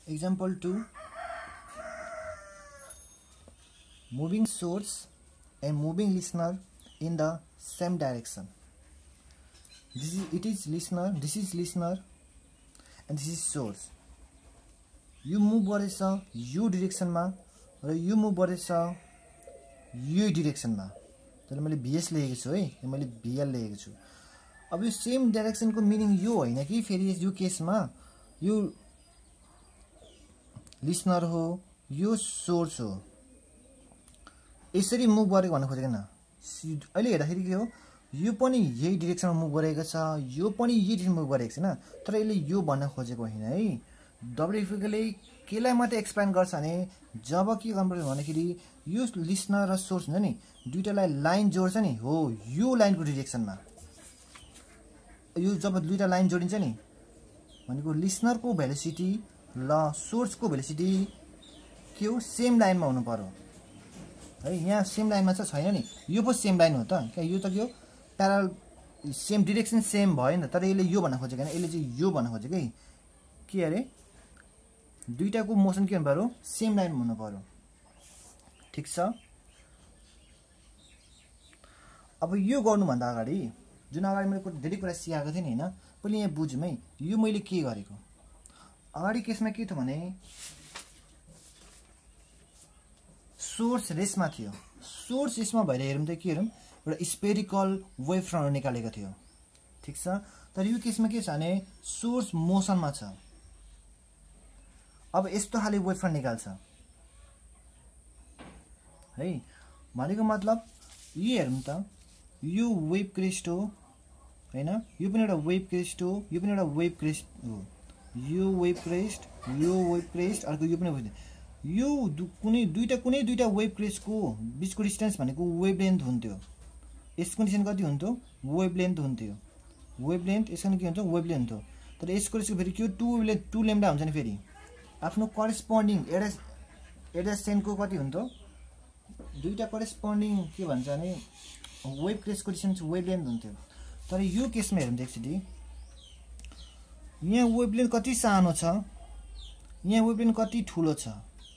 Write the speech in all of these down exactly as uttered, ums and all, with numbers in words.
Example two. Moving source and moving listener in the same direction. This is it is listener, this is listener, and this is source. You move गरेछ यो डिरेक्सनमा र यो move गरेछ यो डिरेक्सनमा. तर मैले भीएस लेखेको छु है, मैले भीएल लेखेको छु. अब यो सेम डाइरेक्सनको मिनिङ यो होइन कि फेरि यो केसमा यो लिसनर हो, यो सोर्स हो. यसरी मुभ गरेको भन्न खोजेको न. अहिले हेर्दाखेरि के हो, यो पनि यही डिरेक्सनमा मुभ गरेको छ, यो पनि यही डिरेक्सनमा मुभ गरेको छैन. तर यसले यो भन्न खोजेको होइन है. डब्ल्युएफले केलाई मात्रै एक्सप्लेन गर्छ भने जब के गर्नुपर्छ भन्दाखेरि यो लिसनर र सोर्स हुन्छ नि, दुईटालाई लाइन जोड्छ नि, हो यो लाइनको डिरेक्सनमा. यो जब दुईटा लाइन जोडिन्छ नि भनेको लिसनरको भेलोसिटी ल सोर्सको भेलोसिटी के हो, सेम लाइनमा हुनु पर्यो है. यहाँ सेम लाइनमा छ छैन नि, यो पो सेम लाइन हो त. क्या यो त के हो, प्यारल सेम डिरेक्सन सेम भयो नि त. तर यसले यो भन्न खोजेको होइन, यसले चाहिँ यो भन्न खोजेको है. के अरे दुईटाको मोसन के हुनु पर्यो, सेम लाइन हुनु पर्यो. ठिक छ. अब यो गर्नुभन्दा अगाडि जुन अगाडि मैले धेरै कुरा सिकाएको थिएँ नि होइन, पहिले यहाँ बुझौँ है यो मैले के गरेको. अगाडि केसमा के थियो भने सोर्स रेसमा थियो. सोर्स यसमा भएर हेरौँ त के हेरौँ, एउटा स्पेरिकल वेभ फ्रन्ट निकालेको थियो. ठिक छ. तर यो केसमा के छ भने सोर्स मोसनमा छ. अब यस्तो खाले वेभ फ्रन्ट निकाल्छ है. भनेको मतलब यो हेरौँ त, यो वेभ क्रेस्ट हो हैन, यो पनि एउटा वेभ क्रेस्ट हो, यो पनि एउटा वेभ क्रेस्ट हो. यो वेभ क्रेस्ट, यो वेभ क्रेस्ट, अर्को यो पनि वेभ. यो कुनै दुईटा कुनै दुईटा वेभ क्रेस्टको बिचको डिस्टेन्स भनेको वेभ लेन्थ हुन्थ्यो. यसको डिस्टेन्स कति हुन्थ्यो, वेभ लेन्थ हुन्थ्यो. वेभ लेन्थ यसको के हुन्छ, वेभ लेन्थ हो. तर यसको यसको फेरि के टु वेभ टु लेम्डा हुन्छ नि. फेरि आफ्नो करेस्पोन्डिङ एडा एडासेन्टको कति हुन्थ्यो, दुईटा करेस्पोन्डिङ के भन्छ भने वेभ क्रेस्टको डिस्टेन्स वेभ लेन्थ हुन्थ्यो. तर यो केसमा हेरौँ त एकचोटि, यहाँ वेभ लेन्थ कति सानो छ, यहाँ वेभ लेन्थ कति ठुलो छ,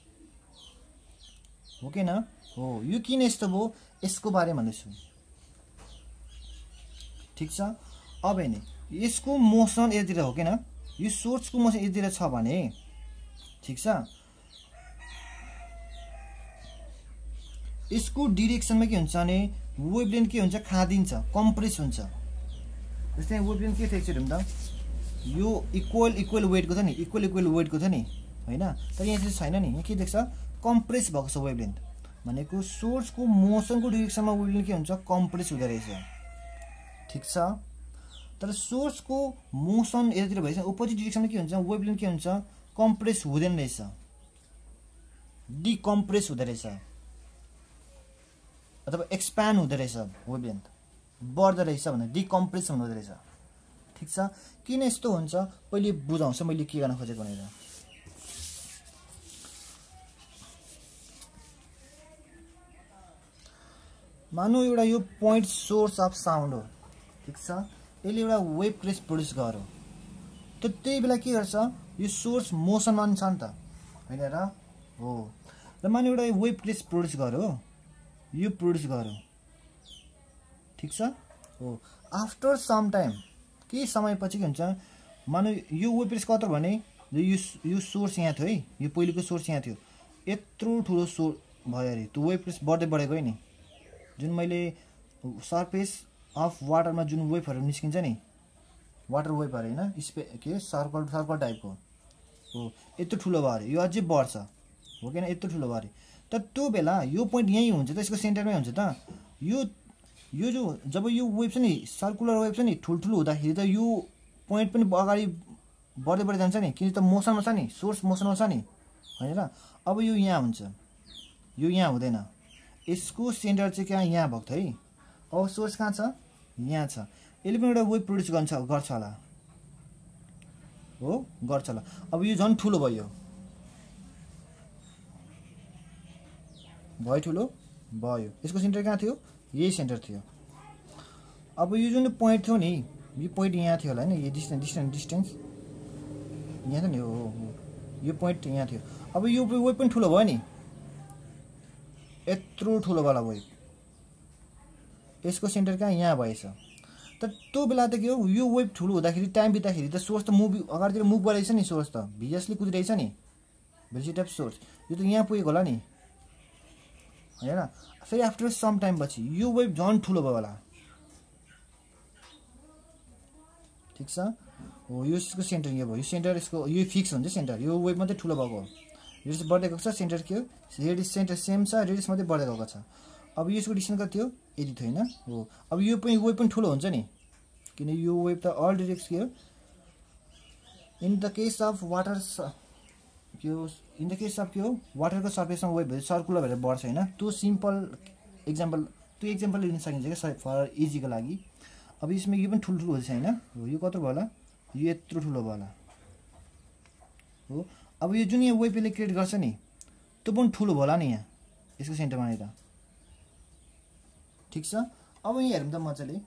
हो कि न हो. यो किन यस्तो भयो यसको बारेमा भन्दैछु. ठिक छ. अब हेर्ने यसको मोसन यतातिर हो कि न, यो सोर्सको मोसन यतातिर छ भने ठिक छ, यसको डिरेक्सनमा के हुन्छ भने वेभ लेन्थ के हुन्छ, खादिन्छ, कम्प्रेस हुन्छ. जस्तै वेभ लेन्थ के थियो एकचोटि त, यो इक्वल इक्वल वेटको छ नि, इक्वल इक्वल वेटको छ नि होइन. तर यहाँ चाहिँ छैन नि, यहाँ के देख्छ, कम्प्रेस भएको छ वेभ लेन्थ. भनेको सोर्सको मोसनको डिरेक्सनमा वेभ लेन्थ के हुन्छ, कम्प्रेस हुँदो रहेछ. ठिक छ. तर सोर्सको मोसन यतातिर भएछ अपोजिट डिरेक्सनमा के हुन्छ, वेभ लेन्थ के हुन्छ, कम्प्रेस हुँदैन रहेछ, डिकम्प्रेस हुँदो रहेछ अथवा एक्सप्यान्ड हुँदो रहेछ. वेभ लेन्थ बढ्दो रहेछ भने डिकम्प्रेस हुँदो रहेछ. ठिक छ. किन यस्तो हुन्छ पहिले बुझाउँछ मैले के गर्न खोजेको भनेर. मानौ एउटा यो पोइन्ट सोर्स अफ साउन्ड हो. ठिक छ. यसले एउटा वेभ क्रेस्ट प्रड्युस गर्यो. त त्यही बेला के गर्छ, यो सोर्स मोसनमा छ नि त होइन र हो. र मानौ एउटा वेभ क्रेस्ट प्रड्युस गर्यो, यो प्रड्युस गर्यो. ठिक छ हो. आफ्टर सम टाइम केही समयपछि के हुन्छ, मानौ यो वेभ क्रेस्ट कत्रो भने यो यो सोर्स यहाँ थियो है, यो पहिलेको सोर्स यहाँ थियो, यत्रो ठुलो सोर्स भयो अरे. त्यो वेभ क्रेस्ट बढ्दै बढेको है नि. जुन मैले सर्फेस अफ वाटरमा जुन वेभहरू निस्किन्छ नि, वाटर वेभहरू होइन, स्पे के सर्कल सर्कल टाइपको हो, यत्रो ठुलो भयो अरे. यो अझै बढ्छ हो कि न, यत्रो ठुलो भयो अरे. तर त्यो बेला यो पोइन्ट यहीँ हुन्छ त, यसको सेन्टरमै हुन्छ त. यो यो जो जब यो वेभ छ नि, सर्कुलर वेभ छ नि, ठुल्ठुलो हुँदाखेरि त यो पोइन्ट पनि अगाडि बढ्दै बढ्दै जान्छ नि, किन त मोसनमा छ नि, सोर्स मोसनमा छ नि होइन र. अब यो यहाँ हुन्छ, यो यहाँ हुँदैन. यसको सेन्टर चाहिँ कहाँ, यहाँ भएको थियो है. अब सोर्स कहाँ छ, यहाँ छ. यसले पनि एउटा वेभ प्रड्युस गर्छ गर्छ होला हो, गर्छ होला. अब यो झन् ठुलो भयो, भयो ठुलो भयो. यसको सेन्टर कहाँ थियो, यही सेन्टर थियो. अब यो जुन पोइन्ट थियो नि, यो पोइन्ट यहाँ थियो होला हैन, यो डिस्टेन्स डिस्टेन्स डिस्टेन्स यहाँ छ नि. हो यो पोइन्ट यहाँ थियो। अब यो वेभ पनि ठुलो भयो नि, यत्रो ठुलो वाला वेभ, यसको सेन्टर कहाँ यहाँ भएछ। त त्यो बेला त के हो, यो वेभ ठुलो हुँदाखेरि टाइम बित्दाखेरि त सोर्स त मुभ अगाडितिर मुभ गरेछ नि, सोर्स त भिजसले कुदिरहेछ नि, भेलोसिटी अफ सोर्स यो त यहाँ पुगेको होला नि हैन। फेरि आफ्टर सम टाइम पछि यो वेभ झन् ठुलो भयो होला, ठिक छ हो। यो यसको सेन्टर यो भयो, यो सेन्टर यसको यो फिक्स हुन्छ सेन्टर, यो वेभ मात्रै ठुलो भएको हो, यो चाहिँ बढ्दै गएको छ। सेन्टर के हो, रेडियस सेन्टर सेम छ, रेडियस मात्रै बढ्दै गएको छ। अब यसको डिस्टेन्स कति हो, यति थियो हैन हो। अब यो पनि वेभ पनि ठुलो हुन्छ नि, किन यो वेभ त अल डिरेक्स के हो, in the case of water के हो, इन द केस अफ के हो वाटरको सर्फेसमा वेभ सर्कुलर भएर बढ्छ हैन। त्यो सिम्पल एक्जाम्पल, त्यो एक्जाम्पल लिन सकिन्छ क्या फर इजीको लागि। अब यसमा यो पनि ठुलो ठुलो हुन्छ हैन हो, यो कत्रो भयो होला, यो यत्रो ठुलो भयो होला हो। अब यो जुन यहाँ वेभले क्रिएट गर्छ नि, त्यो पनि ठुलो भयो होला नि यहाँ यसको सेन्टरमा नि त, ठिक छ। अब यहाँ हेरौँ त मजाले,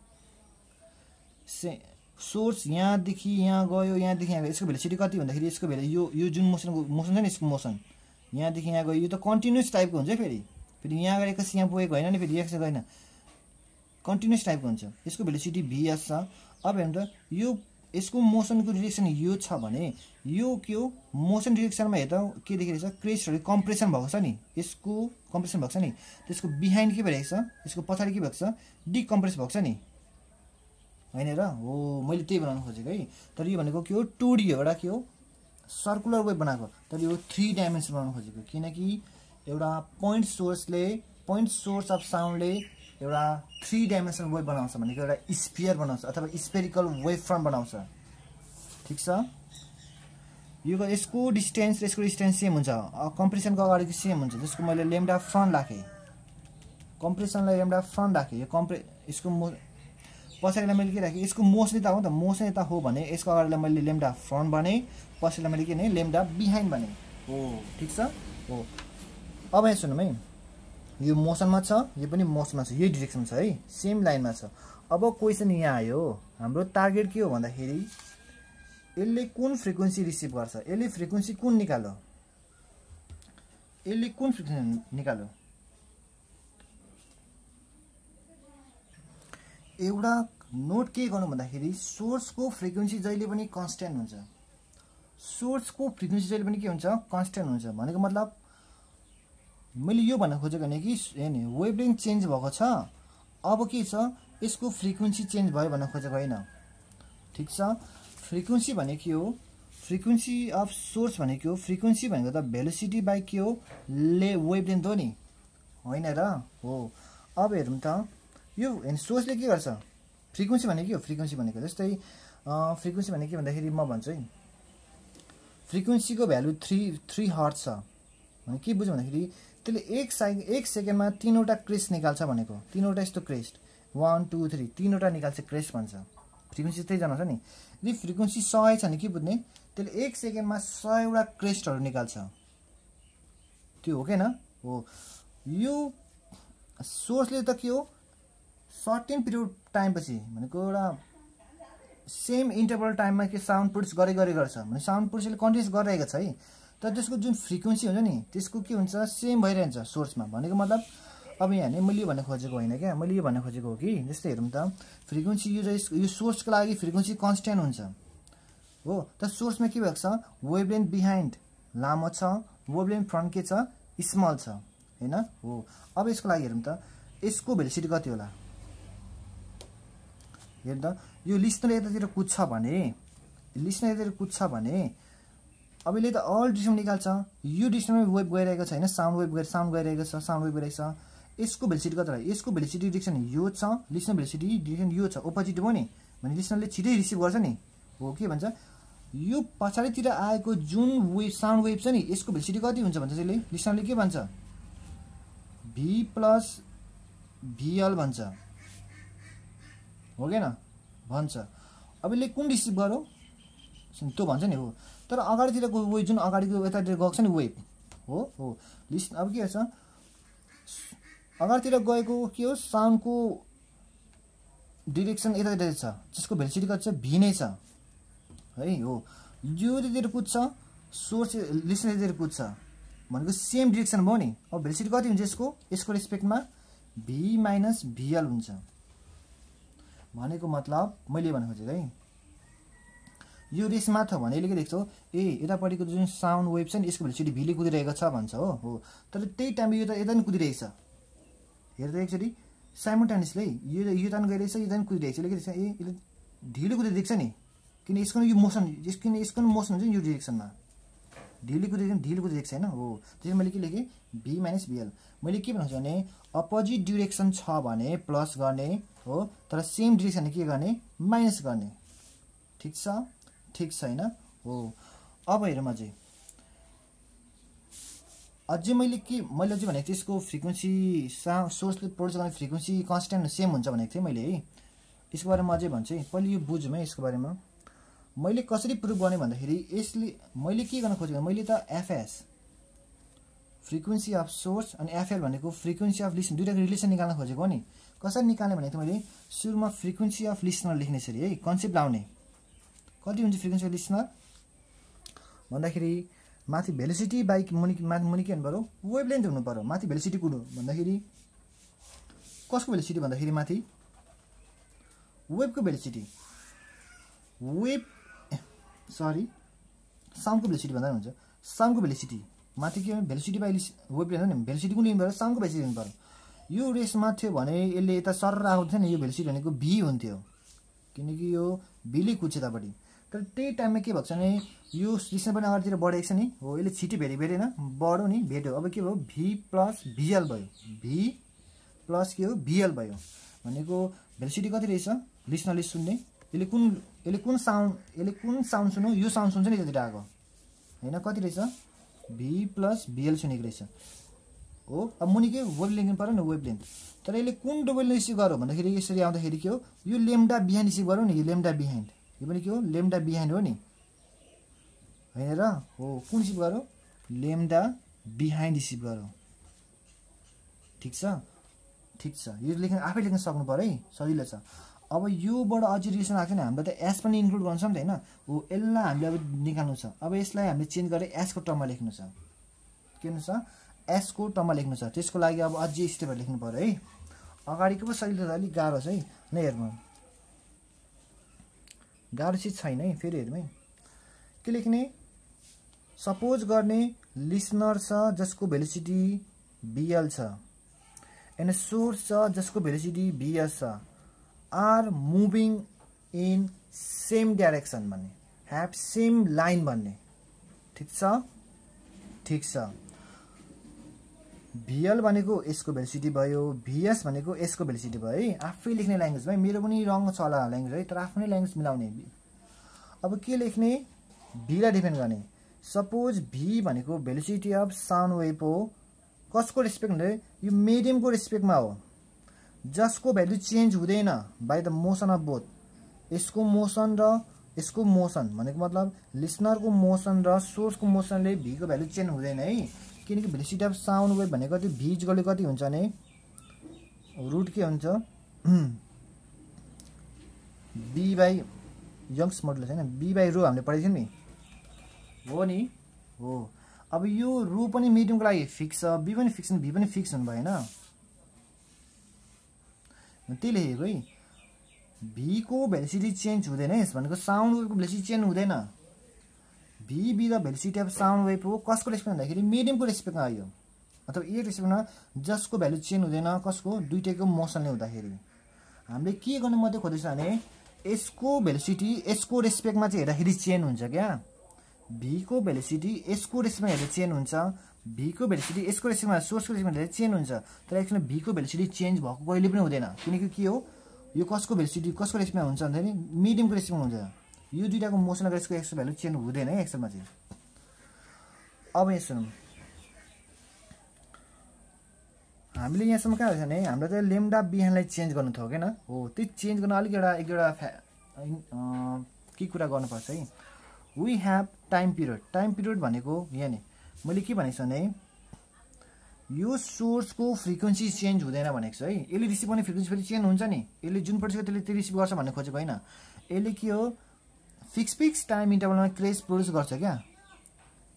से सोर्स यहाँदेखि यहाँ गयो, यहाँदेखि यहाँ गयो, यसको भेलोसिटी कति भन्दाखेरि यसको भेलो यो यो जुन मोसनको मोसन छ नि, यसको मोसन यहाँदेखि यहाँ गयो, यो त कन्टिन्युस टाइपको हुन्छ फेरि फेरि यहाँ गरेको यहाँ पुगेको होइन नि, फेरि एक्स गएन, कन्टिन्युस टाइपको हुन्छ। यसको भेलोसिटी भीएस छ। अब हेर्नु त यो यसको मोसनको डिरेक्सन यो छ भने यो के हो, मोसन डिरेक्सनमा हेर्दा के देखिरहेछ, क्रेस्टहरू कम्प्रेसन भएको छ नि, यसको कम्प्रेसन भएको छ नि, त्यसको बिहाइन्ड के भइरहेको छ, यसको पछाडि के भएको छ, डिकम्प्रेस भएको छ नि हैन र हो। मैले त्यही बनाउन खोजेको है, तर यो भनेको के हो, टू डी हो, एउटा के हो सर्कुलर वेभ बनाएको, तर यो थ्री डाइमेन्सन बनाउन खोजेको, किनकि एउटा पोइन्ट सोर्सले पोइन्ट सोर्स अफ साउन्डले एउटा थ्री डाइमेन्सनल वेभ बनाउँछ भनेको एउटा स्फियर बनाउँछ अथवा स्फेरिकल वेभ फ्रन्ट बनाउँछ, ठिक छ। यो यसको डिस्टेन्स र यसको डिस्टेन्स सेम हुन्छ, कम्प्रेसनको अगाडिको सेम हुन्छ, जसको मैले लेम्डा फ्रन्ट राखेँ, कम्प्रेसनलाई लेम्डा फ्रन्ट राखेँ। यो कम्प्रे यसको मो पछाडिलाई मैले के राखेँ, यसको मोसन यता हो त, मोसन यता हो भने यसको अगाडिलाई मैले लेम्डा फ्रन्ट भने, पछाडिलाई मैले के भने लेम्डा बिहाइन्ड भने हो, ठिक छ हो। अब यहाँ सुनौँ है, यो मोसनमा छ, यो पनि मोसनमा छ, यही डिरेक्सन छ है, सेम लाइनमा छ। अब क्वेसन यहाँ आयो, हाम्रो टार्गेट के हो भन्दाखेरि यसले कुन फ्रिक्वेन्सी रिसिभ गर्छ, यसले फ्रिक्वेन्सी कुन निकाल्यो, यसले कुन फ्रिक्वेन्सी निकाल्यो। एउटा नोट के गर्नु भन्दाखेरि सोर्सको फ्रिक्वेन्सी जहिले पनि कन्स्ट्यान्ट हुन्छ, सोर्सको फ्रिक्वेन्सी जहिले पनि के हुन्छ, कन्स्ट्यान्ट हुन्छ भनेको मतलब मैले यो भन्न खोजेको भने कि हैन वेभलेन्थ चेन्ज भएको छ, अब के छ यसको फ्रिक्वेन्सी चेन्ज भयो भन्न खोजेको होइन, ठिक छ। फ्रिक्वेन्सी भनेको के हो, फ्रिक्वेन्सी अफ सोर्स भनेको हो, फ्रिक्वेन्सी भनेको त भेलोसिटी बाइ के हो, ले वेभलेन्थ हो नि होइन र हो। अब हेरौँ त यो हैन सोर्सले के गर्छ, फ्रिक्वेन्सी भनेको के हो, फ्रिक्वेन्सी भनेको जस्तै फ्रिक्वेन्सी भनेको के भन्दाखेरि म भन्छु है, फ्रिक्वेन्सीको भ्यालु थ्री थ्री हर्ट्ज छ भने के बुझ्यो भन्दाखेरि त्यसले एक सेकेन्ड एक सेकेन्डमा तीनवटा क्रेस्ट निकाल्छ भनेको, तीनवटा यस्तो क्रेस्ट वान टू थ्री तीनवटा निकाल्छ क्रेस्ट भन्छ, फ्रिक्वेन्सी त्यही जनाउँछ नि। यदि फ्रिक्वेन्सी सय छ भने के बुझ्ने, त्यसले एक सेकेन्डमा सयवटा क्रेस्टहरू निकाल्छ, त्यो हो किन हो। यो सोर्सले त के हो सर्टेन पिरियड टाइम पछि भनेको एउटा सेम इन्टरभल टाइममा के साउन्ड प्रोड्युस गरे गरे गर्छ भने साउन्ड प्रोड्युसले कन्टिन्युस गरिरहेको छ है, तर त्यसको जुन फ्रिक्वेन्सी हुन्छ नि त्यसको के हुन्छ, सेम भइरहन्छ सोर्समा भनेको मतलब। अब यहाँ नि मैले यो भन्न खोजेको होइन क्या, मैले यो भन्न खोजेको हो कि जस्तै हेरौँ त फ्रिक्वेन्सी यो यो सोर्सको लागि फ्रिक्वेन्सी कन्स्ट्यान्ट हुन्छ हो, तर सोर्समा के भएको छ, वेभलेन्थ बिहाइन्ड लामो छ, वेभलेन्थ फ्रन्ट के छ स्मल छ हैन हो। अब यसको लागि हेरौँ त यसको भेलोसिटी कति होला, हेर्नु त यो लिस्नर यतातिर कुद्छ भने, लिस्नर यतातिर कुद्छ भने अब यसले त अल डिस्टेन्स निकाल्छ, यो डिस्टेन्समा वेभ गइरहेको छ हैन, साउन्ड वेभ गएर साउन्ड गइरहेको छ, साउन्ड वेभ गइरहेको छ। यसको भेलोसिटी कति होला, यसको भेलोसिटी डिरेक्सन यो छ, लिस्नर भेलोसिटी डिरेक्सन यो छ, अपोजिट हो नि भने लिस्नरले छिटै रिसिभ गर्छ नि हो। के भन्छ यो पछाडितिर आएको जुन वेभ साउन्ड वेभ छ नि यसको भेलोसिटी कति हुन्छ भन्छ यसले, लिस्नरले के भन्छ भी प्लस भीएल भन्छ हो किन भन्छ। अब यसले कुन रिसिभ गर्यो त्यो भन्छ नि हो, तर अगाडितिरको वेभ जुन अगाडिको यतातिर गएको छ नि वेभ हो हो लिस्ट। अब के छ अगाडितिर गएको के हो साउन्डको डिरेक्सन यतातिर छ, जसको भेलोसिटी कति छ भी नै छ है हो। यो यतातिर कुद्छ सोर्स लिसनर यतातिर कुद्छ भनेको सेम डिरेक्सन भयो नि। अब भेलोसिटी कति हुन्छ यसको यसको रेस्पेक्टमा भी माइनस भिएल हुन्छ भनेको मतलब मैले भन्नु खोजेको है यो रेसमा छ भने यसले के देख्छौ ए यतापट्टिको जुन साउन्ड वेभ छ नि यसको भेलोसिटी भीले कुदिरहेको छ भन्छ हो हो तर त्यही टाइममा यो त यता नि कुदिरहेको छ हेर त एकचोटि साइमल्टेनियसली यो यो तान गइरहेछ यो तान कुदिरहेको छ। यसले के देख्छ ए यसले ढिलो कुदेको देख्छ नि किन यसको यो मोसन यसको यसको मोसन हुन्छ नि यो डिरेक्सनमा ढिलो कुदेको ढिलो कुदेको देख्छ हैन हो। त्यसैले मैले के लेखेँ भी माइनस भिएल। मैले के भन्छु भने अपोजिट डिरेक्सन छ भने प्लस गर्ने हो तर सेम डिरेक्सन के गर्ने माइनस गर्ने। ठीक छ ठीक छैन हो। अब हेरौँ अझै अझै मैले के मैले अझै भनेको थिएँ यसको फ्रिक्वेन्सी सोर्सले प्रोड्युस गर्ने फ्रिक्वेन्सी कन्स्ट्यान्ट सेम हुन्छ भनेको थिएँ मैले है। यसको बारेमा अझै भन्छु है पहिले यो बुझौँ है। यसको बारेमा मैले कसरी प्रुभ गर्ने भन्दाखेरि यसले मैले के गर्न खोजेको मैले त एफएस फ्रिक्वेन्सी अफ सोर्स अनि एफएल भनेको फ्रिक्वेन्सी अफ लिसन दुईटाको रिलेसन निकाल्न खोजेको नि। कसरी निकाल्ने भनेको थिएँ मैले सुरुमा फ्रिक्वेन्सी अफ लिसनर लेख्ने यसरी है कन्सेप्ट लाउने कति हुन्छ फ्रिक्वेन्सी अफ लिसनर भन्दाखेरि माथि भेलोसिटी बाइक मुनि माथि मुनि के हुनु पर्यो वेभलेन्थ हुनु पर्यो माथि भेलोसिटी कुन हो भन्दाखेरि कसको भेलोसिटी भन्दाखेरि माथि वेभको भेलोसिटी वेभ सरी साउन्डको भेलोसिटी भन्दा हुन्छ साउन्डको भेलोसिटी माथि के भेलोसिटी बाइ वेभलेन्थ नि भेलोसिटी कुन लिनु पर्यो साउन्डको भेलोसिटी लिनु पर्यो। यो रेसमा थियो भने यसले यता सर आउँथ्यो नि यो भेलोसिटी भनेको भी हुन्थ्यो किनकि यो भीले कुद्छ यतापट्टि तर त्यही टाइममा के भएको छ भने यो लिसन पनि अगाडितिर बढेको छ नि हो यसले छिटो भेटे भेटेन बढ्यो नि भेट्यो। अब के भयो भी प्लस भिएल भयो भी प्लस के हो भिएल भयो भनेको भेलोसिटी कति रहेछ लिसनरले सुन्ने यसले कुन यसले कुन साउन्ड यसले कुन साउन्ड सुन्यो यो साउन्ड सुन्छ नि यतातिर आएको होइन कति रहेछ भी प्लस भिएल सुनेको रहेछ हो। अब मुनि के वेभ लेन्थ पर्यो नि वेभ लेन्थ तर यसले कुन डबल रिसिभ गर्यो भन्दाखेरि यसरी आउँदाखेरि के हो यो लेम्डा बिहाइन्ड रिसिभ गर्यो नि यो लेम्डा बिहाइन्ड यो पनि के हो लेम्डा बिहाइन्ड हो नि होइन र हो कुन रिसिभ गर्यो लेम्डा बिहाइन्ड रिसिभ गर्यो। ठिक छ ठिक छ यो लेख्न आफै लेख्न सक्नु पर्यो है सजिलो छ। अब योबाट अझै रिलेसन आएको छ नि हामीले त एस पनि इन्क्लुड गर्नु छ नि त होइन हो यसलाई हामीले अब निकाल्नु छ। अब यसलाई हामीले चेन्ज गरेर एसको टर्ममा लेख्नु छ के हुनु छ एसको टर्ममा लेख्नु छ त्यसको लागि अब अझै स्टेपहरू लेख्नु पर्यो है। अगाडिको पो सजिलो छ अलिक गाह्रो छ है न हेर्नु गाह्रो चिज छैन है फेरि हेरौँ है के लेख्ने सपोज गर्ने लिसनर छ जसको भेलोसिटी भिएल छ एन्ड सोर्स छ जसको भेलोसिटी भिएस छ are moving in same direction भन्ने ह्याभ सेम लाइन भन्ने। ठिक छ ठिक छ भिएल भनेको यसको भेलोसिटी भयो भिएस भनेको यसको भेलोसिटी भयो है आफै लेख्ने ल्याङ्ग्वेज भाइ मेरो पनि रङ छ होला ल्याङ्ग्वेज है तर आफ्नै ल्याङ्ग्वेज मिलाउने। अब के लेख्ने भीलाई डिफाइन गर्ने सपोज भी भनेको भेलोसिटी अफ साउन्ड वेभ हो कसको रेस्पेक्ट भन्दा यो मिडियमको रेस्पेक्टमा हो जसको भ्यालु चेन्ज हुँदैन by the motion of both यसको मोसन र यसको मोसन भनेको मतलब लिसनरको मोसन र सोर्सको मोसनले भीको भ्यालु चेन्ज हुँदैन है किनकि भेलोसिटी अफ साउन्ड वेभ भनेको त्यो भी इक्वल कति हुन्छ भने रुट के हुन्छ बी बाई यङ्स मोडुलस हैन बी बाई रो हामीले पढेको थियौँ नि हो नि हो। अब यो रो पनि मिडियमको लागि फिक्स छ बी पनि फिक्स भी पनि फिक्स हुनु भएन त्यही लेखेको है भी को भेलोसिटी चेन्ज हुँदैन यस भनेको साउन्ड वेभको भेलोसिटी चेन्ज हुँदैन V be the velocity of sound wave हो कसको रेस्पेक्ट भन्दाखेरि मिडियमको रेस्पेक्टमा आयो अथवा एक रेस्पेक्टमा जसको भ्यालु चेन्ज हुँदैन कसको दुईटैको मोसनले हुँदाखेरि हामीले के गर्नु मात्रै खोज्दैछ भने यसको भेलोसिटी यसको रेस्पेक्टमा चाहिँ हेर्दाखेरि चेन्ज हुन्छ क्या भी को भेलोसिटी यसको रेस्पेक्टमा हेर्दा चेन्ज हुन्छ भी को भेलोसिटी यसको रेस्पेक्टमा सोर्सको रेस्पेक्टमा हेर्दा चेन्ज हुन्छ तर एकचोटि भी को भेलोसिटी चेन्ज भएको कहिले पनि हुँदैन किनकि के हो यो कसको भेलोसिटी कसको रेस्पेक्टमा हुन्छ भन्दाखेरि मिडियमको रेस्पेक्टमा हुन्छ यो दुईटाको मोसनको यसको एक्सको भ्यालु चेन्ज हुँदैन है एक्सलमा चाहिँ। अब यहाँ सुनौँ हामीले यहाँसम्म कहाँ हुन्छ भने हाम्रो त लेम्डा बिहानलाई चेन्ज गर्नु थियो होइन हो त्यो चेन्ज गर्न अलिक एउटा एक एउटा के कुरा गर्नुपर्छ है we have time period time period भनेको यहाँ नि मैले के भनेको छु भने यो सोर्सको फ्रिक्वेन्सी चेन्ज हुँदैन भनेको छु है यसले रिसिभ गर्ने फ्रिक्वेन्सी फेरि चेन्ज हुन्छ नि यसले जुन पछिको त्यसले त्यो रिसिभ गर्छ भन्ने खोजेको होइन यसले के हो फिक्स फिक्स टाइम इन्टरभलमा क्रेज प्रोड्युस गर्छ क्या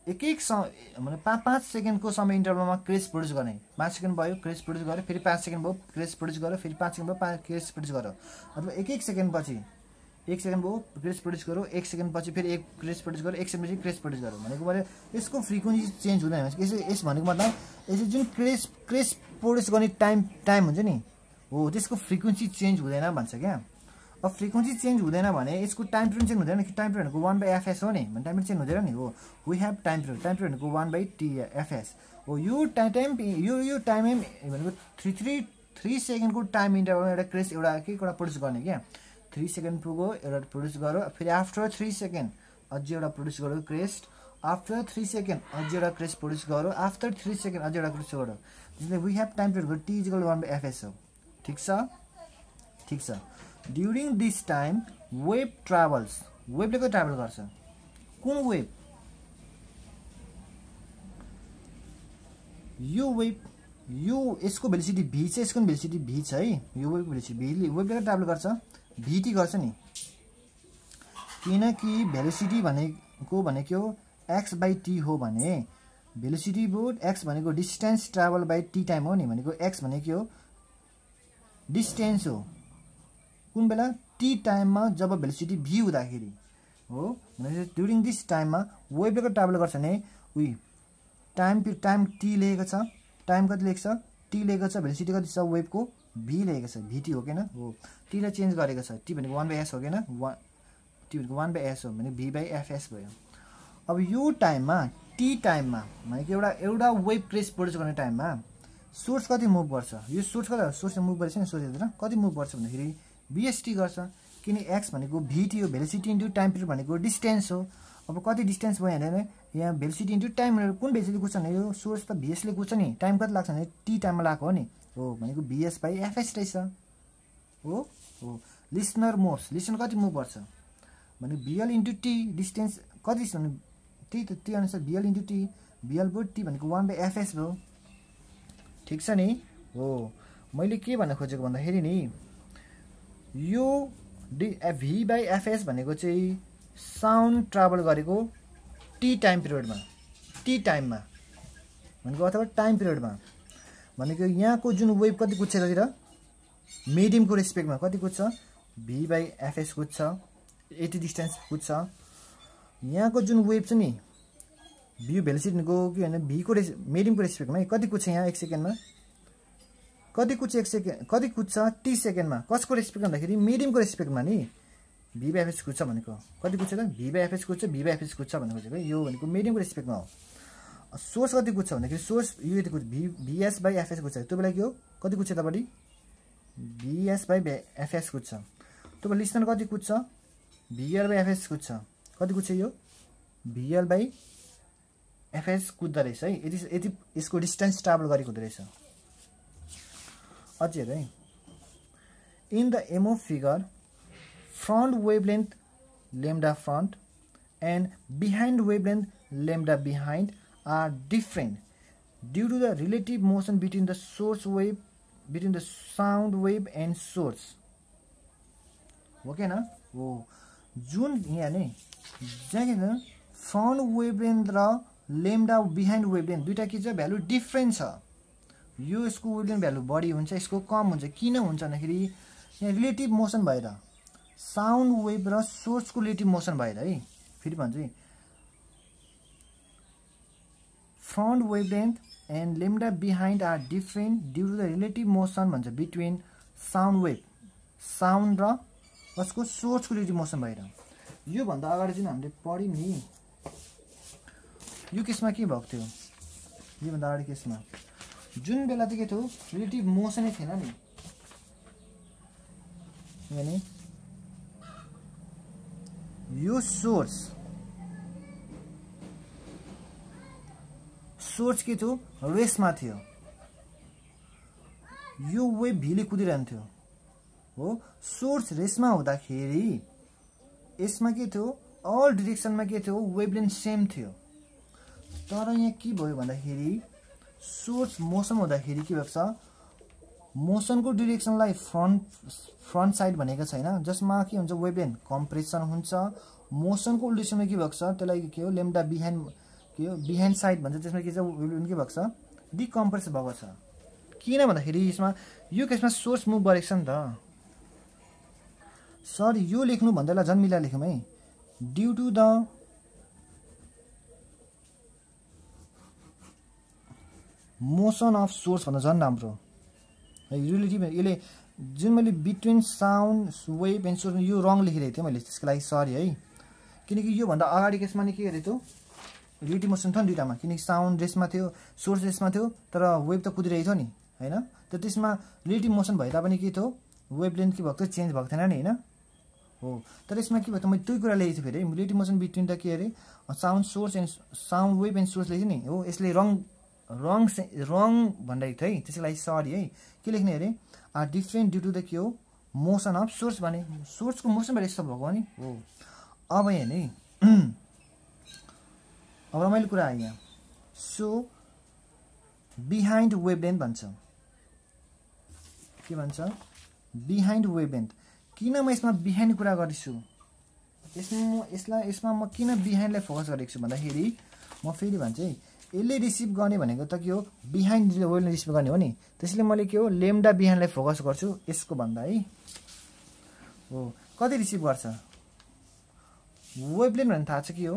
एक एक मतलब पाँच पाँच सेकेन्डको समय इन्टरभलमा क्रेस्ट प्रड्युस गर्ने पाँच सेकेन्ड भयो क्रेस्ट प्रड्युस गर्यो फेरि पाँच सेकेन्ड भयो क्रेस्ट प्रड्युस गर्यो फेरि पाँच सेकेन्ड भयो पाँच क्रेस्ट प्रड्युस गर्यो अथवा एक एक सेकेन्ड पछि एक सेकेन्ड भयो क्रेस्ट प्रड्युस गर्यो एक सेकेन्ड पछि फेरि एक क्रेस्ट प्रड्युस गर्यो एक सेकेन्ड पछि क्रेस्ट प्रड्युस गर्यो भनेको मैले यसको फ्रिक्वेन्सी चेन्ज हुँदैन यस यस भनेको मतलब यसले जुन क्रेस्ट क्रेस्ट प्रड्युस गर्ने टाइम टाइम हुन्छ नि हो त्यसको फ्रिक्वेन्सी चेन्ज हुँदैन भन्छ क्या अब फ्रिक्वेन्सी चेन्ज हुँदैन भने यसको टाइम पिरियड चेन्ज हुँदैन कि टाइम पिरियड भनेको वान बाई एफएस हो नि भने टाइम पिरियड चेन्ज हुँदैन नि हो we have time period time period भनेको वान बाई टी एफएस हो यो टाइम टाइम यो यो टाइम भनेको थ्री थ्री थ्री सेकेन्डको टाइम इन्टरभलमा एउटा क्रेस्ट एउटा के एउटा प्रड्युस गर्ने क्या थ्री सेकेन्ड पुग्यो एउटा प्रड्युस गर्यो फेरि आफ्टर थ्री सेकेन्ड अझै एउटा प्रड्युस गर्यो क्रेस्ट आफ्टर थ्री सेकेन्ड अझै एउटा क्रेस्ट प्रड्युस गर्यो आफ्टर थ्री सेकेन्ड अझै एउटा क्रेस्ट गर्यो त्यसले we have time period T is equal one by FS हो ठिक छ ठिक छ during this time wave travels वेभले कति ट्राभल गर्छ कुन वेभ यो वेभ यो यसको भेलोसिटी भी छ यसको भेलोसिटी भी छ है यो वेभको भेलोसिटी भीले वेभले कति ट्राभल गर्छ भीटी गर्छ नि किनकि भेलोसिटी भनेको भनेको एक्स बाई टी हो भने भेलोसिटी भयो एक्स भनेको distance travel by T time हो नि भनेको एक्स भनेको हो डिस्टेन्स हो कुन बेला टी टाइममा जब भेलोसिटी भी हुँदाखेरि हो भनेपछि ड्युरिङ दिस टाइममा वेभले कति ट्राभल गर्छ भने उही टाइम टाइम टी लेखेको छ टाइम कति लेख्छ टी लेखेको छ भेलोसिटी कति छ वेभको भी लेखेको छ भीटी हो किन हो टीलाई चेन्ज गरेको छ टी भनेको वान बाई एस हो किन वान टी भनेको वान बाई एस हो भने भी बाई एफएस भयो अब यो टाइममा टी टाइममा भनेको एउटा एउटा वेभ क्रेस्ट प्रड्युस गर्ने टाइममा सोर्स कति मुभ गर्छ यो सोर्स कति सोर्स मुभ गरेछ नि सोर्स हेर्दैन कति मुभ गर्छ भन्दाखेरि बीएसटी गर्छ किन एक्स भनेको भीटी हो भेलोसिटी इन्टु टाइम पिरियड भनेको डिस्टेन्स हो अब कति डिस्टेन्स भयो भने यहाँ भेलोसिटी इन्टु टाइम कुन भेलोसिटी कुद्छ भने यो सोर्स त भीएसले कुद्छ नि टाइम कति लाग्छ भने टी टाइममा लगाएको हो नि हो भनेको भीएस बाई एफएस रहेछ हो हो लिसनर मोभ्स लिसनर कति मुभ गर्छ भने बिएल इन्टु टी डिस्टेन्स कति छ भने टी त टी अनुसार बिएल इन्टु टी बिएल भयो टी भनेको वान बाई एफएस भयो ठिक छ नि हो मैले के भन्न खोजेको भन्दाखेरि नि यो डी भी बाई एफएस भनेको चाहिँ साउन्ड ट्राभल गरेको टी टाइम पिरियडमा टी टाइममा भनेको अथवा टाइम पिरियडमा भनेको यहाँको जुन वेभ कति कुद्छ यतातिर मिडियमको रेस्पेक्टमा कति कुद्छ भी बाई एफएस कुद्छ एटी डिस्टेन्स कुद्छ यहाँको जुन वेभ छ नि भी भेलोसिटीको के भने भीको रेस मिडियमको रेस्पेक्टमा कति कुद्छ यहाँ एक सेकेन्डमा कति कुद्छ एक सेकेन्ड कति कुद्छ टी सेकेन्डमा कसको रेस्पेक्ट भन्दाखेरि मिडियमको रेस्पेक्टमा नि भी बाई एफएस कुद्छ भनेको कति कुद्छ त भी बाई एफएस कुद्छ भी बाई एफएस कुद्छ भन्नु खोजेको यो भनेको मिडियमको रेस्पेक्टमा हो सोर्स कति कुद्छ भन्दाखेरि सोर्स यो यति कुद्छ भी भीएस बाई एफएस कुद्छ त्यो बेला के हो कति कुद्छ यतापट्टि भीएस बाई एफएस कुद्छ त्यो बेला लिसनर कति कुद्छ भीएल बाई एफएस कुद्छ कति कुद्छ यो भीएल बाई एफएस कुद्दो रहेछ है यति यति यसको डिस्टेन्स ट्राभल गरेको हुँदो रहेछ अझै हेर है in the MO figure front wavelength lambda front and behind wavelength lambda behind are different due to the relative motion between the source wave between the sound wave and source okay na हो जुन यहाँ नि जहाँ front wavelength र lambda behind wavelength दुईटा के छ value different छ यो यसको wavelength भ्यालु बढी हुन्छ यसको कम हुन्छ किन हुन्छ भन्दाखेरि यहाँ रिलेटिभ मोसन भएर साउन्ड वेभ र सोर्सको रिलेटिभ मोसन भएर है फेरि भन्छु है front wavelength and lambda behind are different due to the relative motion भन्छ बिट्विन साउन्ड वेभ साउन्ड र उसको सोर्सको रिलेटिभ मोसन भएर योभन्दा अगाडि जुन हामीले पढ्यौँ नि यो केसमा के भएको थियो योभन्दा अगाडि केसमा जुन बेला चाहिँ के थियो रिलेटिभ मोसनै थिएन नि यानी यो सोर्स सोर्स के थियो रेसमा थियो यो वेभ भीले कुदिरहन्थ्यो हो सोर्स रेसमा हुँदाखेरि यसमा के थियो अल डिरेक्सनमा के थियो वेभलेन्थ सेम थियो तर यहाँ के भयो भन्दाखेरि सोर्स मोसन हुँदाखेरि के भएको छ मोसनको डिरेक्सनलाई फ्रन्ट फ्रन्ट साइड भनेको छैन जसमा के हुन्छ वेभलेन्थ कम्प्रेसन हुन्छ मोसनको उल्टेसनमा के भएको छ त्यसलाई के हो लेम्डा बिहाइन्ड के हो बिहाइन्ड साइड भन्छ त्यसमा के छ वेभलेन्थ के भएको छ डिकम्प्रेस भएको छ किन भन्दाखेरि यसमा यो केसमा सोर्स मुभ गरेको छ नि त सरी यो लेख्नु भन्दैला झन् मिला लेखौँ है due to the motion of source भन्दा झन् राम्रो है रिलेटिभ यसले जुन मैले between sound wave and source यो रङ लेखिरहेको थिएँ मैले त्यसको लागि सरी है किनकि योभन्दा अगाडि केसमा नि के गरेको थियो रिलेटिभ मोसन थियो नि दुइटामा किनकि साउन्ड रेसमा थियो सोर्स रेसमा थियो तर वेभ त कुदिरहेको थियो नि होइन त त्यसमा रिलेटिभ मोसन भए तापनि के थियो वेभ लेन्थ के भएको थियो चेन्ज भएको थिएन नि होइन हो तर यसमा के भयो त मैले दुई कुरा लेखेको थिएँ फेरि रिलेटिभ मोसन बिट्विन द के अरे sound source and sound wave and source लेखेँ नि हो यसले रङ रङ रङ भनिरहेको थियो है त्यसको लागि सरी है के लेख्ने अरे are different due to the के हो मोसन अफ सोर्स भने सोर्सको मोसन भएर यस्तो भएको नि हो अब यहाँ नि अब रमाइलो कुरा आयो यहाँ सो बिहाइन्ड वेभलेन्थ भन्छ के भन्छ बिहाइन्ड वेभलेन्थ किन म यसमा बिहाइन्ड कुरा गर्दैछु यसमा म यसलाई यसमा म किन बिहाइन्डलाई फोकस गरेको छु भन्दाखेरि म फेरि भन्छु है यसले रिसिभ गर्ने भनेको त के हो बिहाइन्ड वेभलेन्थ रिसिभ गर्ने हो नि त्यसैले मैले के हो लेम्डा बिहाइन्डलाई फोकस गर्छु यसको भन्दा है हो कति रिसिभ गर्छ वेभलेन्थ भन्ने थाहा छ के हो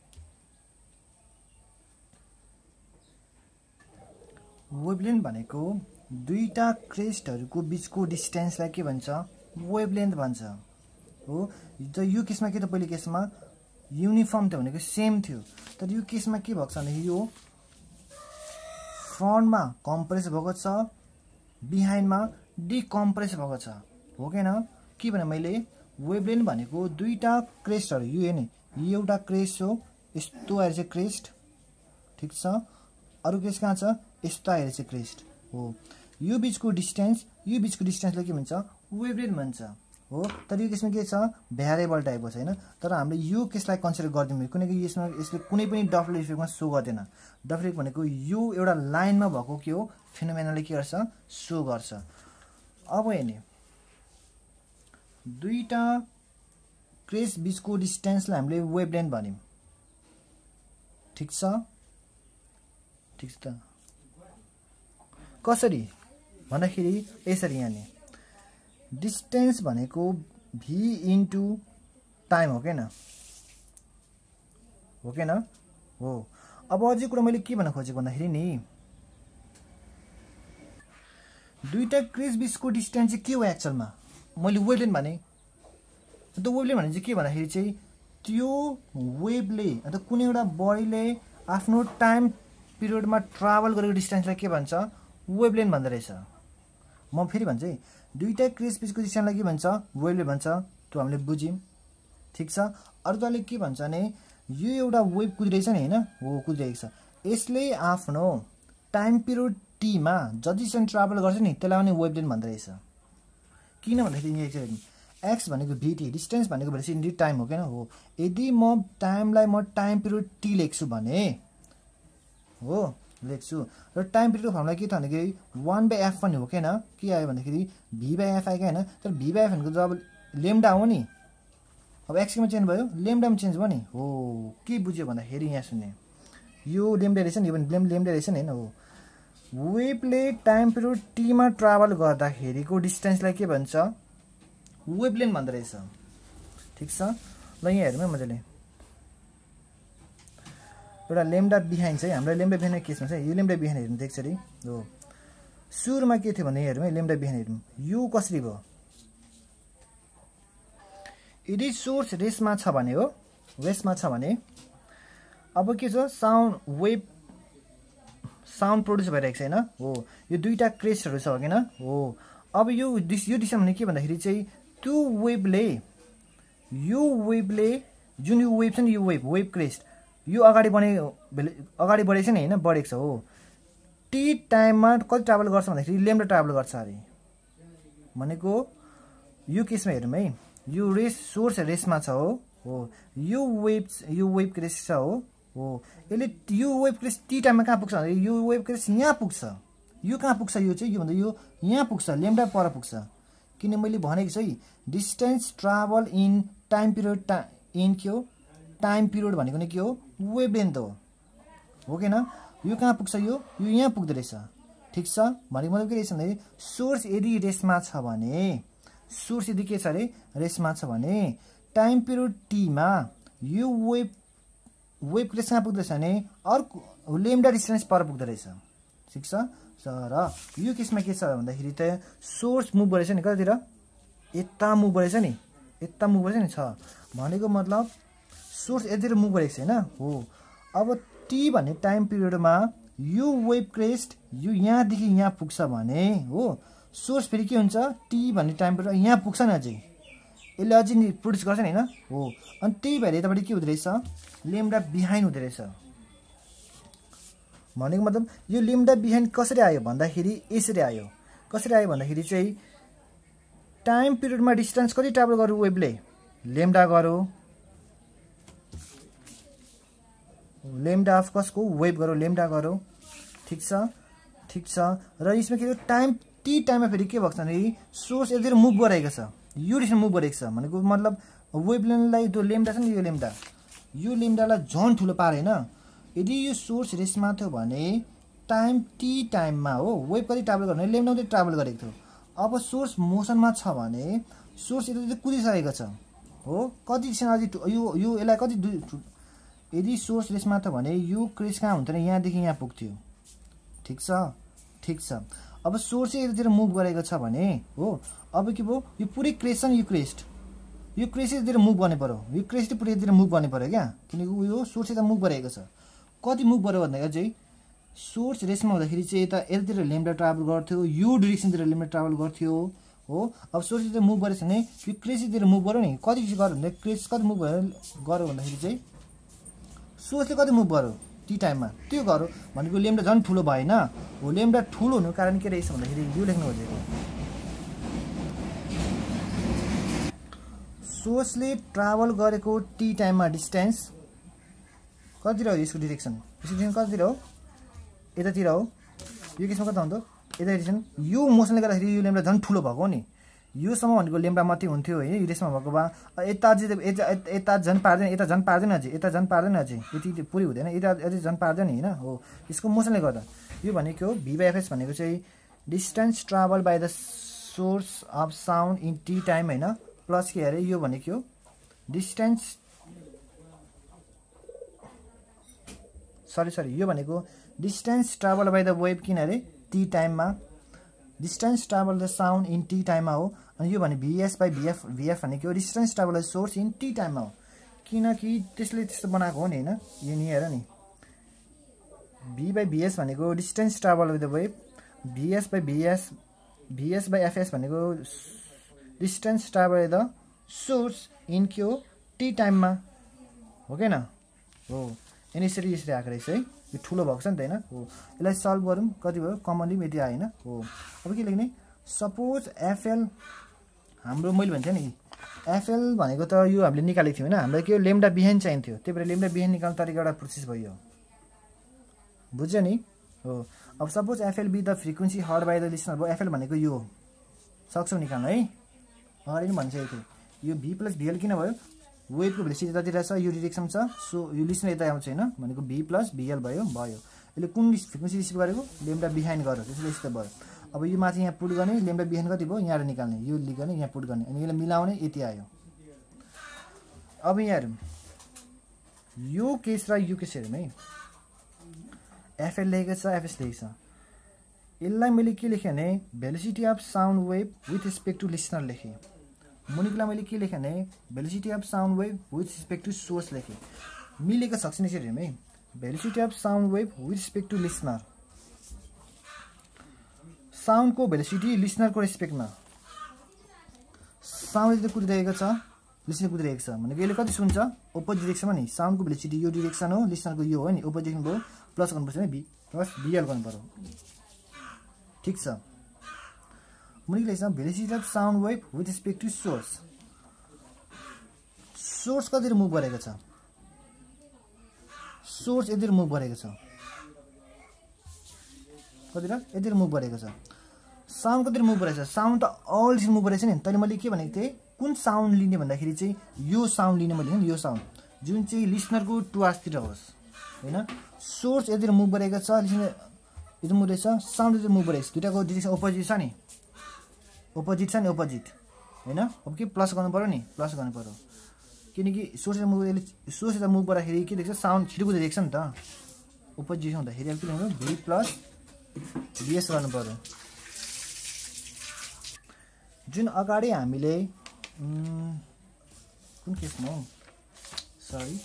वेभलेन्थ भनेको दुईटा क्रेस्टहरूको बिचको डिस्टेन्सलाई के भन्छ वेभलेन्थ भन्छ हो त यो केसमा के त पहिले केसमा युनिफर्म थियो भनेको सेम थियो तर यो केसमा के भएको छ भने यो फ्रन्टमा कम्प्रेस भएको छ बिहाइन्डमा डिकम्प्रेस भएको छ हो कि न के भने मैले वेभलेन्थ भनेको दुईटा क्रेस्टहरू यो हेर्ने यो एउटा क्रेस्ट हो यस्तो आएर चाहिँ क्रेस्ट ठिक छ अरू क्रेस्ट कहाँ छ यस्तो आएर चाहिँ क्रेस्ट हो यो बिचको डिस्टेन्स यो बिचको डिस्टेन्सलाई के भन्छ वेभलेन्थ भन्छ हो तर यो केसमा के छ भ्यारिएबल टाइपको छ होइन तर हामीले यो केसलाई कन्सिडर गर्दैनौँ किनकि यसमा यसले कुनै पनि डफलेट इफेक्टमा सो गर्दैन डफलेट भनेको यो एउटा लाइनमा भएको के हो फिनोमेनाले के गर्छ सो गर्छ अब हेर्ने दुईटा क्रेस्ट बिचको डिस्टेन्सलाई हामीले वेभलेन्थ भन्यौँ ठिक छ ठिक छ त कसरी भन्दाखेरि यसरी यहाँ नि डिस्टेन्स भनेको भी इन्टु टाइम हो किन हो किन हो अब अझै कुरा मैले के भन्न खोजेको भन्दाखेरि नि दुईटा क्रेस्ट बिचको डिस्टेन्स चाहिँ के हो एक्चुअलमा मैले वेभलेन्थ भने अन्त वेभलेन्थ भने चाहिँ के भन्दाखेरि चाहिँ त्यो वेभले अन्त कुनै एउटा बडीले आफ्नो टाइम पिरियडमा ट्राभल गरेको डिस्टेन्सलाई के भन्छ वेभलेन्थ भन्दो रहेछ म फेरि भन्छु है दुईटा क्रेस्ट बिचको डिस्टेन्सलाई के भन्छ वेभलेन्थ भन्छ त्यो हामीले बुझ्यौँ ठिक छ अरू तले के भन्छ भने यो एउटा वेभ कुदिरहेछ नि होइन हो कुदिरहेको छ यसले आफ्नो टाइम पिरियड टीमा जतिसम्म ट्राभल गर्छ नि त्यसलाई पनि वेभलेन्थ भन्दो रहेछ किन भन्दाखेरि एक्स भनेको भिटी डिस्टेन्स भनेको भनेपछि इन्डी टाइम हो किन हो यदि म टाइमलाई म टाइम पिरियड टी लेख्छु भने हो लेख्छु र टाइम पिरियडको फर्मुला के त भन्दाखेरि वान बाई एफ पनि हो किन के आयो भन्दाखेरि भी बाई एफ आयो होइन तर भी बाई एफ भनेको जब लेम्डा हो नि अब एक्समा चेन्ज भयो लेम्डामा चेन्ज भयो नि हो के बुझ्यो भन्दाखेरि यहाँ सुन्ने यो लेम्डा रहेछ नि यो पनि लेम्डा रहेछ नि होइन हो वेभले टाइम पिरियड टीमा ट्राभल गर्दाखेरिको डिस्टेन्सलाई के भन्छ वेभलेन्थ भन्दो रहेछ ठिक छ ल यहाँ हेरौँ है मजाले एउटा लेम्डा बिहाइन्ड चाहिँ हाम्रो लेम्डा बिहाइन्ड केसमा चाहिँ यो लेम्डा बिहाइन्ड हेर्नु देख्छ अरे हो सुरुमा के थियो भने हेरौँ है लेम्डा बिहाइन्ड हेरौँ यो कसरी भयो यदि सोर्स रेसमा छ भने हो रेसमा छ भने अब के छ साउन्ड वेभ साउन्ड प्रोड्युस भइरहेको छ होइन हो यो दुईटा क्रेस्टहरू छ होइन हो अब यो डिस यो डिस्टेन्स भने के भन्दाखेरि चाहिँ त्यो वेभले यो वेभले जुन यो वेभ छ नि यो वेभ वेभ क्रेस्ट यो अगाडि बढे अगाडि बढेको छ नि होइन बढेको छ हो टी टाइममा कति ट्राभल गर्छ भन्दाखेरि लेम्डा ट्राभल गर्छ अरे भनेको यो केसमा हेरौँ है यो रेस सोर्स रेसमा छ हो हो यो वेभ यो वेभ क्रेस्ट छ हो हो यसले यो वेभ क्रेस्ट टी टाइममा कहाँ पुग्छ भने यो वेभ क्रेस्ट यहाँ पुग्छ यो कहाँ पुग्छ यो चाहिँ यो भन्दा यो यहाँ पुग्छ लेम्डा पर पुग्छ किन मैले भनेको छु है distance travel in time period टा इन के हो टाइम पिरियड भनेको नि के हो वेभलेन्थ हो हो कि न? यो कहाँ पुग्छ? यो यो यहाँ पुग्दो रहेछ। ठिक छ, भनेको मतलब के रहेछ भने सोर्स यदि रेस्टमा छ भने सोर्स यदि के छ अरे रेस्टमा छ भने टाइम पिरियड टीमा यो वेभ वेभ क्रेस्ट कहाँ पुग्दैछ भने अर्को लेम्डा डिस्टेन्स पर पुग्दो रहेछ। ठिक छ, र यो केसमा के छ भन्दाखेरि त सोर्स मुभ गरेछ नि कतातिर? यता मुभ गरेछ नि, यता मुभ गरेछ नि छ भनेको मतलब सोर्स यतातिर मुभ गरेको छ हैन? हो। अब टी भन्ने टाइम पिरियडमा यो वेभ क्रेस्ट यो यहाँदेखि यहाँ पुग्छ भने हो सोर्स फेरि के हुन्छ? टी भन्ने टाइम पिरियड यहाँ पुग्छ नि, अझै यसले अझै नि प्रोड्युस गर्छ नि हैन? हो। अनि त्यही भएर यतापट्टि के हुँदो रहेछ? लेम्डा बिहाइन्ड हुँदो रहेछ। भनेको मतलब यो लेम्डा बिहाइन्ड कसरी आयो भन्दाखेरि यसरी आयो। कसरी आयो भन्दाखेरि चाहिँ टाइम पिरियडमा डिस्टेन्स कति ट्राभल गर्यो वेभले? लेम्डा गर्यो, लेम्डा अफ कसको? वेभ गर्यो, लेम्डा गर्यो। ठिक छ, ठिक छ। र यसमा के हो? टाइम टी टाइममा फेरि के भएको छ भने सोर्स यतातिर मुभ गरेको छ, यो डिस्टेन्स मुभ गरेको छ भनेको मतलब वेभलेन्थलाई त्यो लेम्डा छ नि, यो लेम्डा यो लेम्डालाई झन् ठुलो पार हैन? यदि यो सोर्स रेस्टमा थियो भने टाइम टी टाइममा हो वेभ कति ट्राभल गर्ने? लेम्डा मात्रै ट्राभल गरेको थियो। अब सोर्स मोसनमा छ भने सोर्स यतातिर कुदिसकेको छ हो, कति डिस्टेन्स अझै यो यो यसलाई कति यदि सोर्स रेस्टमा थियो भने यो क्रेस्ट कहाँ हुन्थ्यो? यहाँदेखि यहाँ पुग्थ्यो। ठिक छ, ठिक छ। अब सोर्स चाहिँ यतातिर मुभ गरेको छ भने हो अब के भयो? यो पुरै क्रेस्ट छ नि, यो क्रेस्ट यो क्रेस्ट यतातिर मुभ गर्ने पर्यो, यो क्रेस्ट पुरै यतातिर मुभ गर्ने पर्यो क्या, किनकि यो सोर्स यता मुभ गरेको छ। कति मुभ गर्यो भन्दाखेरि चाहिँ सोर्स रेस्टमा हुँदाखेरि चाहिँ यता यतातिर लेम्डा ट्राभल गर्थ्यो, यो डिरेक्सनतिर लेम्डा ट्राभल गर्थ्यो हो। अब सोर्स यता मुभ गरेछ भने यो क्रेस्ट यतातिर मुभ गर्यो नि, कति गर्यो भन्दा क्रेस्ट कति मुभ भयो गर्यो भन्दाखेरि चाहिँ सोर्सले कति मुभ गर्यो टी टाइममा त्यो गर्यो भनेको लेम्डा झन् ठुलो भएन? हो। लेम्डा ठुलो हुनुको कारण के रहेछ भन्दाखेरि यो लेख्नु खोजेको सोर्सले ट्राभल गरेको टी टाइममा डिस्टेन्स कतितिर हो? यसको डिरेक्सन यसको डिरेक्सन कतितिर हो? यतातिर हो। यो केसमा कता हुन्थ्यो? यता डिरेक्सन। यो मोसनले गर्दाखेरि यो लेम्डा झन् ठुलो भएको नि, योसम्म भनेको लेम्डा मात्रै हुन्थ्यो होइन? यो रेसमा भएको भए यता अझै यता झन् पार्दैन, यता झन् पार्दैन अझै, यता झन् पार्दैन अझै, यति पुरै हुँदैन, यता अझै झन् पार्दैन होइन? हो। यसको मोसनले गर्दा यो भनेको भी बाई एफएस भनेको चाहिँ distance travel by the source of sound in T time होइन? प्लस के अरे यो भनेको डिस्टेन्स सरी सरी यो भनेको distance travel by the wave किन अरे टी टाइममा distance travel the sound in T टाइममा हो। अनि यो भने भिएस बाई भिएफ भिएफ भनेको distance travel the source in T टाइममा हो, किनकि त्यसले त्यस्तो बनाएको हो नि होइन? यो नि हेर नि भी बाई भिएस भनेको distance travel with the wave, VS by VS VS by FS भनेको distance travel with the source in के हो? टी टाइममा हो कि न? हो। अनि यसरी यसरी आएको रहेछ है, यो ठुलो भएको छ नि त होइन? हो। यसलाई सल्भ गरौँ कति भयो? कमनली यति आयो होइन? हो। अब के लेख्ने? सपोज एफएल हाम्रो मैले भन्थेँ नि एफएल भनेको त यो हामीले निकालेको थियौँ होइन? हामीलाई के लेम्डा बिहाइन्ड चाहिन्थ्यो, त्यही भएर लेम्डा बिहाइन्ड निकाल्ने तरिका एउटा प्रोसेस भयो, बुझ्यो नि? हो। अब suppose FL be the frequency heard by the listener भयो। एफएल भनेको यो सक्छौँ निकाल्नु है? अगाडि पनि भनिसकेको थिएँ। यो भी प्लस भिएल किन भयो? वेभको भेलोसिटी यतातिर छ, यो डिरेक्सन छ, सो यो लिसनर यता आउँछ होइन? भनेको भी प्लस भिएल भयो भयो यसले कुन फ्रिक्वेन्सी रिसिभ गरेको? लेम्डा बिहाइन्ड गर्यो, त्यसले यस्तो भयो। अब यो माथि यहाँ पुट गर्ने, लेम्डा बिहाइन्ड कति भयो? यहाँबाट निकाल्ने, यो लिक गर्ने, यहाँ पुट गर्ने, अनि यसलाई मिलाउने, यति आयो। अब यहाँ हेरौँ यो केस र यो केस हेरौँ है। एफएल लेखेको छ, एफएस लेखेको छ। यसलाई मैले के लेखेँ भने velocity of sound wave with respect to listener लेखेँ। मुनिकोलाई मैले के लेखेँ भने velocity of sound wave with respect to source लेखेँ। मिलेको सक्छ नि यसरी हेरौँ है। Velocity of sound wave with respect to listener, साउन्डको भेलोसिटी लिसनरको रेस्पेक्टमा, साउन्ड यता कुदिरहेको छ, लिसनर कुदिरहेको छ भनेको यसले कति सुन्छ? अपोजिट डिरेक्सनमा नि। साउन्डको भेलोसिटी यो डिरेक्सन हो, लिसनरको यो हो नि, अपोजिट डिरेक्सन भयो, प्लस गर्नुपर्छ नि, भी प्लस भिएल गर्नु पर्यो। ठिक छ। मुनिको लेख्छ velocity of sound wave with respect to source. Source कतितिर मुभ गरेको छ? सोर्स यतिर मुभ गरेको छ, कतितिर? यतिर मुभ गरेको छ। साउन्ड कतितिर मुभ गरेको छ? साउन्ड त अल मुभ गरेको छ नि। तैँले मैले के भनेको थिएँ? कुन साउन्ड लिने भन्दाखेरि चाहिँ यो साउन्ड लिने मैले नि, यो साउन्ड जुन चाहिँ लिसनरको टुवार्सतिर होस् हैन सोर्स यतिर मुभ गरेको छ लिसनर यति मुभ रहेछ साउन्ड यति मुभ गरेछ दुईटाको डिरेक्सन अपोजिट छ नि अपोजिट छ नि अपोजिट हैन अब के प्लस गर्नु पर्यो नि प्लस गर्नु पर्यो किनकि सोर्स मुभ सोर्स यता मुभ गर्दाखेरि के देख्छ साउन्ड छिटो कुदै देख्छ नि त अपोजिट हुँदाखेरि अब के गर्नु v प्लस vs गर्नु पर्यो जुन अगाडि हामीले कुन केसमा हो सरी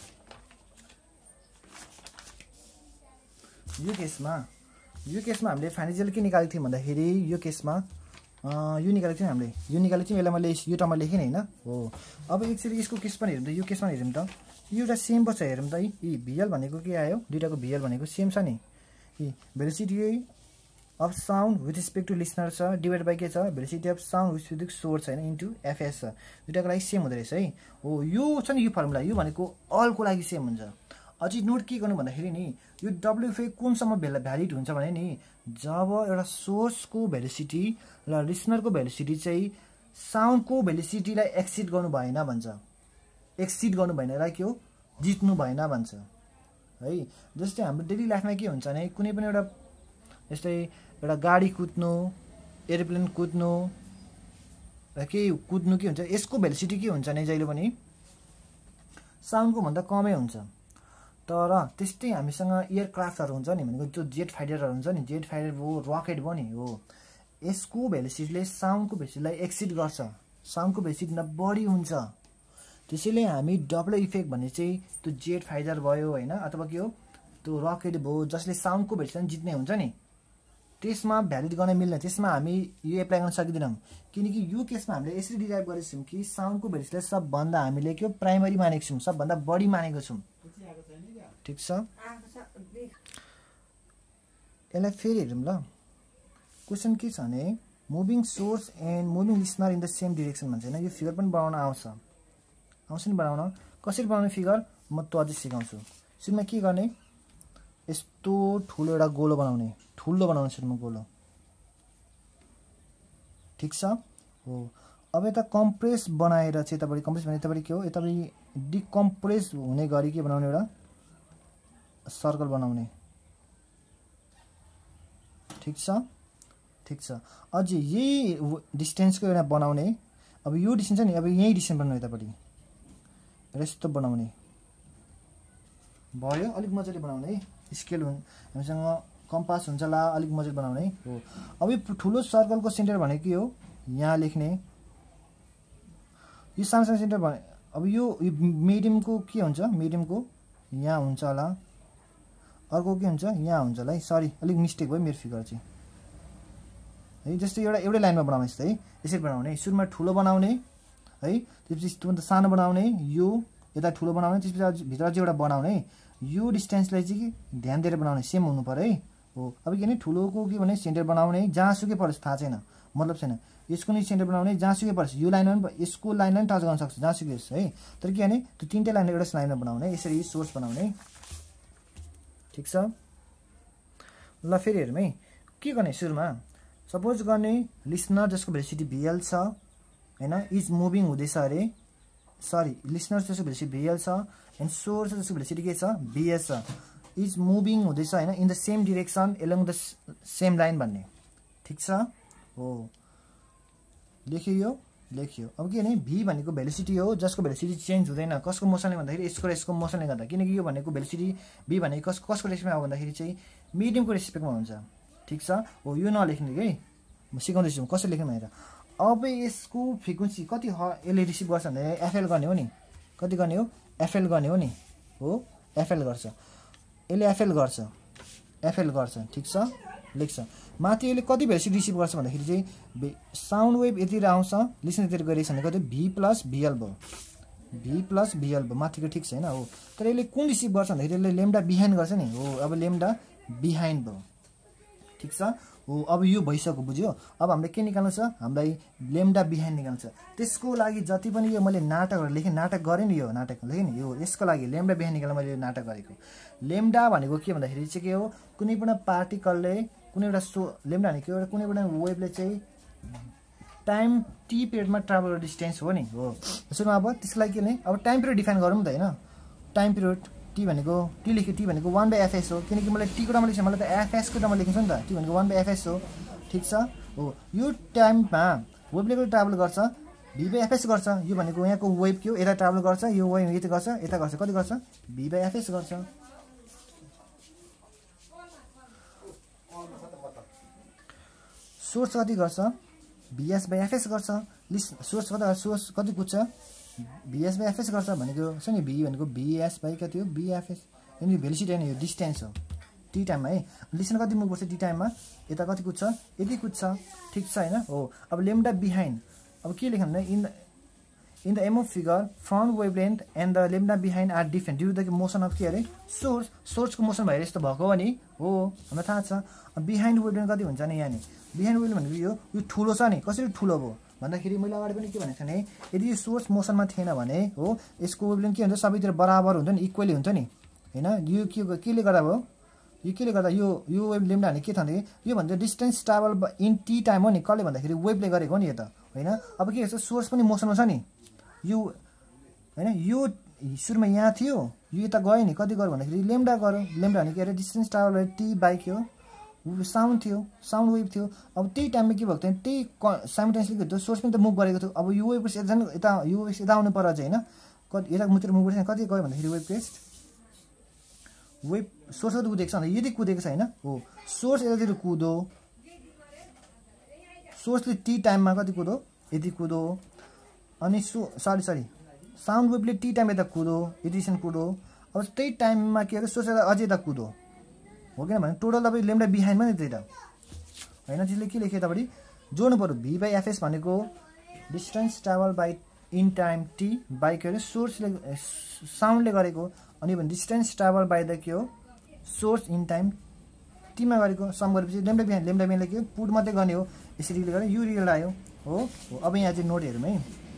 यो केसमा यो केसमा हामीले फाइनल के निकालेको थियौँ भन्दाखेरि यो केसमा यो निकालेको थियौँ हामीले यो निकालेको थियौँ यसलाई मैले यो टर्ममा लेखेँ हैन हो अब एकचोटि यसको केस पनि हेरौँ त यो केसमा हेरौँ त यो एउटा सेम पर्छ हेरौँ त यी भिएल भनेको के आयो दुईटाको भिएल भनेको सेम छ नि यी velocity of sound with respect to listener छ डिभाइड बाई के छ velocity of sound with respect to source हैन इन्टु एफएस छ दुईटाको लागि सेम हुँदो रहेछ है हो यो छ नि यो फर्मुला यो भनेको अलको लागि सेम हुन्छ अझै नोट के गर्नु भन्दाखेरि नि यो डब्ल्युएफए कुनसम्म भ्यालिड हुन्छ भने नि जब एउटा सोर्सको भेलोसिटी र लिसनरको भेलोसिटी चाहिँ साउन्डको भेलोसिटीलाई एक्सिड गर्नु भएन भन्छ एक्सिड गर्नु भएनलाई के हो जित्नु भएन भन्छ है जस्तै हाम्रो डेली लाइफमा के हुन्छ भने कुनै पनि एउटा जस्तै एउटा गाडी कुद्नु एरोप्लेन कुद्नु र के कुद्नु के हुन्छ यसको भेलोसिटी के हुन्छ भने जहिले पनि साउन्डको भन्दा कमै हुन्छ तर त्यस्तै हामीसँग एयरक्राफ्टहरु हुन्छ नि भनेको त्यो जेट फाइटरहरु हुन्छ नि जेट फाइटर हो रकेट भयो नि हो यसको भेलोसिटीले साउन्डको भेलोसिटीलाई एक्सिड गर्छ साउन्डको भेलोसिटी न बढी हुन्छ त्यसैले हामी डबल इफेक्ट भन्ने चाहिँ त्यो जेट फाइटर भयो हैन अथवा के हो त्यो रकेट भयो जसले साउन्डको भेलोसिटी जित्ने हुन्छ नि त्यसमा भ्यालिड गर्न मिल्दैन त्यसमा हामी यो एप्लाई गर्न सकिदैनौं किनकि यो केसमा हामीले यसरी डिराइभ गरेछौं कि साउन्डको भेलोसिटीलाई सबभन्दा हामीले के प्राइमरी मानेको छौं सबभन्दा बढी मानेको छौं ठीक छ यसलाई फेरि हेरौँ ल क्वेशन के छ भने moving source and moving listener in the same direction भन्छ हैन यो फिगर पनि बनाउन आउँछ आउँछ नि बनाउन कसरी बनाउने फिगर म त अझै सिकाउँछु सुरुमा के गर्ने यस्तो ठुलो एउटा गोलो बनाउने ठुलो बनाउने सुरुमा गोलो ठीक छ हो अब यता कम्प्रेस बनाएर चाहिँ यतापट्टि कम्प्रेस भने यतापट्टि के हो यतापट्टि डिकम्प्रेस हुने गरी के बनाउने एउटा सर्कल बनाउने ठीक छ ठीक छ अझै यही डिस्टेन्सको एउटा बनाउने अब यो डिस्टेन्स छ नि अब यही डिस्टेन्स बनाउने यतापट्टि यस्तो बनाउने भयो अलिक मजाले बनाउने स्केल हुन हामीसँग कम्पास हुन्छ ला अलिक मजाले बनाउने हो अब यो ठुलो सर्कलको सेन्टर भनेको के हो यहाँ लेख्ने यो सानो सानो सेन्टर भने अब यो मिडियमको के हुन्छ मिडियमको यहाँ हुन्छ होला अर्को के हुन्छ यहाँ हुन्छ होला है सरी अलिक मिस्टेक भयो मेरो फिगर चाहिँ है जस्तै एउटा एउटै लाइनमा बनाउने है यसरी बनाउने सुरुमा ठुलो बनाउने है त्यसपछि त्योभन्दा सानो बनाउने यो यता ठुलो बनाउने त्यसपछि भित्र चाहिँ एउटा बनाउने यो डिस्टेन्सलाई चाहिँ ध्यान दिएर बनाउने सेम हुनु पर्यो है हो अब के भने ठुलोको के भने सेन्टर बनाउने जहाँसुकै पर्छ थाहा छैन मतलब छैन यसको नि सेन्टर बनाउने जहाँसुकै पर्छ यो लाइनमा पनि यसको लाइनलाई पनि टच गर्न सक्छ जहाँसुकै होस् है तर के भने त्यो तीनटै लाइन एउटा लाइनमा बनाउने यसरी सोर्स बनाउने ठीक छ ल फेरि हेरौँ है के गर्ने सुरुमा सपोज गर्ने लिसनर जसको भेलोसिटी भिएल छ हैन इज मुभिङ हुँदैछ अरे सरी लिसनर जसको भेलोसिटी भिएल छ एन्ड सोर्स जसको भेलोसिटी के छ भिएस छ इज मुभिङ हुँदैछ हैन in the same direction along the same line भन्ने ठीक छ हो लेख्यो यो लेख्यो अब के भने v भनेको भेलोसिटी हो जसको भेलोसिटी चेन्ज हुँदैन कसको मोसनले भन्दाखेरि यसको र यसको मोसनले गर्दा किनकि यो भनेको भेलोसिटी v भनेको कस कसको रेस्पेक्टमा हो भन्दाखेरि चाहिँ मिडियमको रेस्पेक्टमा हुन्छ ठीक छ हो यो नलेख्ने के म सिकाउँदैछु कसरी लेख्नु भनेर अब यसको फ्रिक्वेन्सी कति यसले रिसिभ गर्छ भने एफएल गर्ने हो नि कति गर्ने हो एफएल गर्ने हो नि हो एफएल गर्छ यसले एफएल गर्छ एफएल गर्छ ठीक छ लेख्छ माथि यसले कति भेलोसिटी रिसिभ गर्छ भन्दाखेरि चाहिँ साउन्ड वेभ यतिर आउँछ लिसन यतिर गइरहेछ भने कति v प्लस vl भयो v प्लस vl भयो माथिको ठीक छैन हो तर यसले कुन रिसिभ गर्छ भन्दाखेरि यसले लेम्डा बिहाइन्ड गर्छ नि हो अब लेम्डा बिहाइन्ड भयो ठीक छ हो अब यो भइसक्यो बुझ्यो अब हामीले के निकाल्नु छ हामीलाई लेम्डा बिहाइन्ड निकाल्नु छ त्यसको लागि जति पनि यो मैले नाटकहरु लेखे नाटक गरे नि यो नाटक लेखे नि यो यसको लागि लेम्डा बिहाइन्ड निकाल्न मैले नाटक गरेको लेम्डा भनेको के भन्दाखेरि चाहिँ के हो कुनै पनि पार्टिकलले कुनै एउटा सो लेम्डा भनेको एउटा कुनै पनि वेभले चाहिँ टाइम टी पिरियडमा ट्राभल डिस्टेन्स हो नि हो सुरुमा अब त्यसको लागि के भने अब टाइम पिरियड डिफाइन गरौँ त हैन टाइम पिरियड टी टी भनेको टी लेख्यो टी भनेको वान बाई एफएस हो किनकि मलाई टी को टर्ममा लेख्छ मलाई त एफएस को टर्ममा लेख्नु छ नि त टी भनेको वान बाई एफएस हो ठिक छ हो यो टाइममा वेभले ट्राभल गर्छ भी बाई एफएस गर्छ यो भनेको यहाँको वेभ के हो यता ट्राभल गर्छ यो वेभ यता गर्छ यता गर्छ कति गर्छ भी बाई एफएस गर्छ सोर्स कति गर्छ भीएस बाई एफएस गर्छ लिस्ट सोर्स कति सोर्स कति कुद्छ भीएस बाई एफएस गर्छ भनेको छ नि भी भनेको भीएस बाई कति हो भीएफएस अनि भेलोसिटी हैन यो डिस्टेन्स हो टी टाइममा है लिसन कति मुभ गर्छ टी टाइममा यता कति कुद्छ यति कुद्छ ठीक छ हैन हो अब लेम्डा बिहाइन्ड अब के लेख्नु भने in in the MO figure front wavelength and the lambda behind are different due to the motion of के अरे सोर्स सोर्सको मोसन भएर यस्तो भएको हो नि हो हामीलाई थाहा छ अब बिहाइन्ड वेभलेन्थ कति हुन्छ नि यहाँ नि बिहाइन्ड वेभलेन्थ भनेको यो यो ठुलो छ नि कसरी ठुलो भयो भन्दाखेरि मैले अगाडि पनि के भनेको थिएँ भने यदि यो सोर्स मोसनमा थिएन भने हो यसको वेभलेन्थ के हुन्छ सबैतिर बराबर हुन्छ नि इक्वली हुन्छ नि हैन यो के केले गर्दा भयो यो केले गर्दा यो यो वेभ लेम्डा भने के छ भने यो भन्छ distance travel in T time हो नि कसले भन्दाखेरि वेभले गरेको हो नि यो त हैन अब के छ सोर्स पनि मोसनमा छ नि यो हैन यो सुरुमा यहाँ थियो यो यता गयो नि कति गर्यो भन्दाखेरि लेम्डा गर्यो लेम्डा भने के अरे डिस्टेन्स ट्राभल टी बाई के हो साउन्ड थियो साउन्ड वेभ थियो अब त्यही टाइममा के भएको थियो त्यही साइमल्टेनियसली त्यो सोर्स पनि त मुभ गरेको थियो अब यो वेभ यता यता यो वेभ यता आउनु पर्छ हैन कति यता मुतिर मुभ गरेछ कति गयो भन्दाखेरि वेभ क्रेस्ट वेभ सोर्स कति कुदेको छ भने यदि कुदेको छ हैन हो सोर्स यतातिर कुदो सोर्सले टी टाइममा कति कुदो यदि कुदो अनि सो सरी सरी साउन्ड वेभले टी टाइम यता कुदो यतिसम्म कुदो अब त्यही टाइममा के अरे सोर्स अझै यता कुदो हो किनभने टोटल तपाईँ लेम्डा बिहाइन्डमा नि त्यही त होइन त्यसले के लेख्यो यतापट्टि जोड्नु पऱ्यो भी बाई एफएस भनेको distance travel by in time T by के अरे सोर्सले साउन्डले गरेको अनि भने डिस्टेन्स ट्राभल बाई द के हो सोर्स इन टाइम टीमा गरेको सम गरेपछि लेम्डा बिहाइन्ड लेम्डा बिहाइन्डले के पुट मात्रै गर्ने हो यसरी गरेर यो रिजल्ट आयो हो अब यहाँ चाहिँ नोट हेरौँ है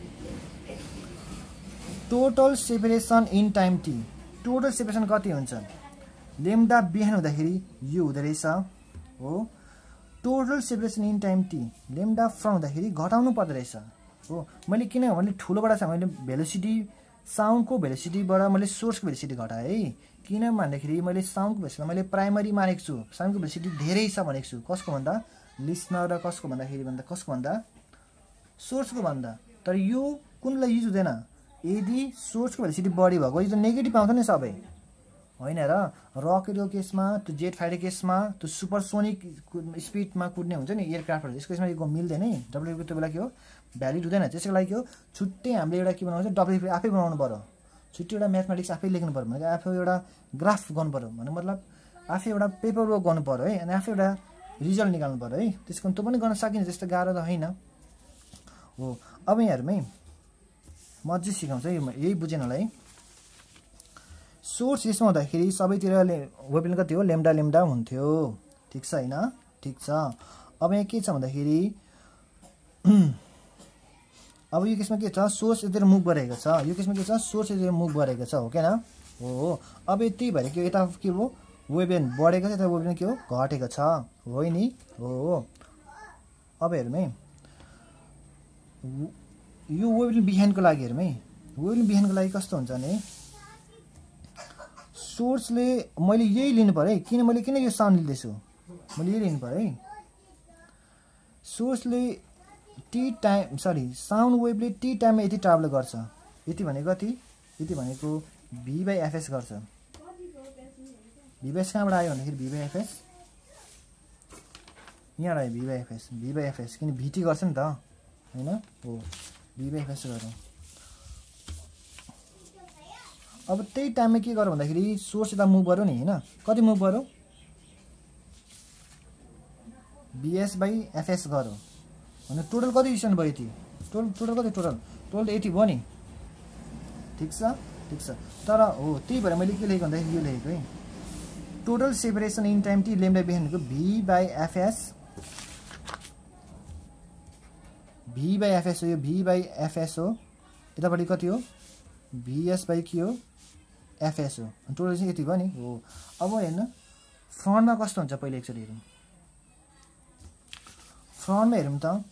total separation in time T total separation कति हुन्छ लेम्डा बिहाइन्ड हुँदाखेरि यो हुँदो रहेछ हो total separation in time T lambda front हुँदाखेरि घटाउनु पर्दो रहेछ हो मैले किनभने ठुलोबाट छ मैले भेलोसिटी साउन्डको भेलोसिटीबाट मैले सोर्सको भेलोसिटी घटाएँ है किन भन्दाखेरि मैले साउन्डको भेलोसिटी मैले प्राइमरी मानेको छु साउन्डको भेलोसिटी धेरै छ भनेको छु कसको भन्दा लिसनर र कसको भन्दाखेरि भन्दा कसको भन्दा सोर्सको भन्दा तर यो कुनलाई युज हुँदैन यदि सोर्सको भेलोसिटी बढी भएको यो त नेगेटिभ आउँछ नि सबै होइन र रकेटको केसमा त्यो जेट फाइटर केसमा त्यो सुपरसोनिक स्पिडमा कुद्ने हुन्छ नि एयरक्राफ्टहरू यसको केसमा यो मिल्दैन है डब्ल्युपी त्यो बेला के हो भ्यालिड हुँदैन त्यसको लागि के हो छुट्टै हामीले एउटा के बनाउँछ डब्ल्युपी आफै बनाउनु पर्यो छुट्टै एउटा म्याथमेटिक्स आफै लेख्नु पर्यो भनेको आफै एउटा ग्राफ गर्नु पर्यो भने मतलब आफै एउटा पेपर वर्क गर्नु पर्यो है अनि आफै एउटा रिजल्ट निकाल्नु पर्यो है त्यसको त्यो पनि गर्न सकिन्छ त्यस्तो गाह्रो त होइन हो अब यहाँहरूमै म अझै सिकाउँछु है यही बुझेन होला है सोर्स यसमा हुँदाखेरि सबैतिर वेभलेन्थ कति हो लेम्डा लेम्डा हुन्थ्यो ठिक छ होइन ठिक छ अब यहाँ के छ भन्दाखेरि अब यो केसमा के छ सोर्स यतातिर मुभ गरेको छ यो केसमा के छ सोर्स यतातिर मुभ गरेको छ हो क्या हो अब यति भएर के यता के हो वेभलेन्थ बढेको छ यता वेभलेन्थ के हो घटेको छ हो नि हो अब हेरौँ है यो वेभलेन्थ बिहाइन्डको लागि हेरौँ है वेभलेन्थ बिहाइन्डको लागि कस्तो हुन्छ भने सोर्सले मैले यही लिनु पर्यो है किन मैले किन यो साउन्ड लिँदैछु मैले यही लिनु पर्यो है सोर्सले टी टाइम सरी साउन्ड वेभले टी टाइममा यति ट्राभल गर्छ यति भनेको कति यति भनेको भी बाई एफएस गर्छ भी बाई कहाँबाट आयो भन्दाखेरि भी बाई एफएस यहाँ आयो V by FS V by FS किन भिटी गर्छ नि त होइन हो भी बाई एफएस गरौँ अब त्यही टाइममा के गरौँ भन्दाखेरि सोर्स यता मुभ गरौँ नि होइन कति मुभ गरौँ बीएस बाई एफएस गरौँ भने टोटल कति डिस्टेन्स भयो यति टोटल टोटल कति टोटल टोटल यति भयो नि ठिक छ ठिक छ तर हो त्यही भएर मैले के लेखेको भन्दाखेरि यो लेखेको है total separation in time T lambda बिहाइन्डको V by FS V by FS हो यो भी बाई एफएस हो यतापट्टि कति हो भीएस बाई के हो एफएस हो टोटल चाहिँ यति भयो नि हो अब हेर्नु फ्रन्टमा कस्तो हुन्छ पहिले एकचोटि हेरौँ फ्रन्टमा हेरौँ त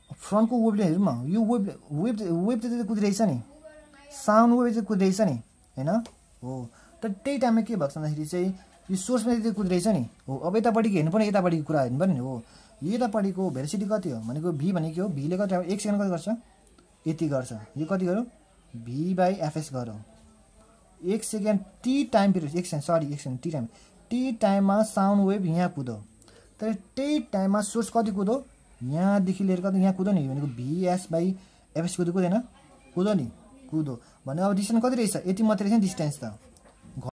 फ्रन्टको वेभले हेरौँ न यो वेभ वेभ वेभ त कुदिरहेछ नि साउन्ड वेभ चाहिँ कुदिरहेछ नि हैन हो। तर त्यही टाइममा के भएको छ भन्दाखेरि चाहिँ यो सोर्समा यति कुदिरहेछ नि हो। अब यतापट्टिको हेर्नु पर्ने, यतापट्टिको कुरा हेर्नु पर्ने हो। यो यतापट्टिको भेलोसिटी कति हो भनेको भी भनेको हो, भीले कति एक सेकेन्ड कति गर्छ यति गर्छ। यो कति गरौँ भी बाई एफएस गरौँ। एक सेकेन्ड टी टाइम पिरियड एक सेकेन्ड सरी एक सेकेन्ड टी टाइम टी टाइममा साउन्ड वेभ यहाँ कुदो। तर त्यही टाइममा सोर्स कति कुदो यहाँदेखि लिएर कति यहाँ कुदो नि भनेको भिएस बाई एफएस कुदो कुदैन कुदो नि कुदो भने अब डिस्टेन्स कति रहेछ यति मात्रै रहेछ नि डिस्टेन्स त